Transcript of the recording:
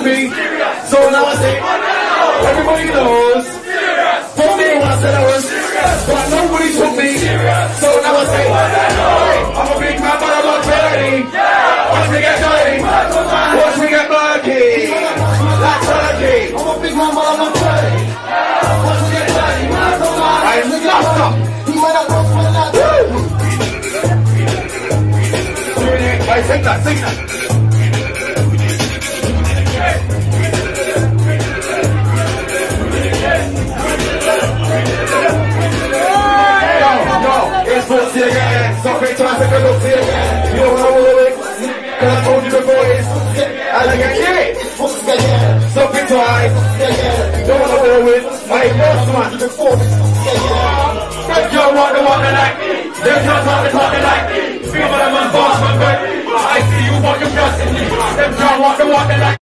me. So now I say, everybody knows. For me, when I said I was, but nobody took me. So now I say, I'm a big man, but I'm not dirty. Watch me get dirty. Watch me get murky. Like turkey. I'm a big man, but I'm not dirty. Watch me get dirty. I'm lost up. Hey, sing that, sing that. It's pussy again. Something twice I can look see again. You don't know what it is. Cause I told you before it's elegant, yeah. It's pussy again. Something twice. Don't wanna roll with. Hey, boss man. If you want to walk like me, there's no talking like me. Feel what I'm on boss man, but I see you walking past me. Them can't walk like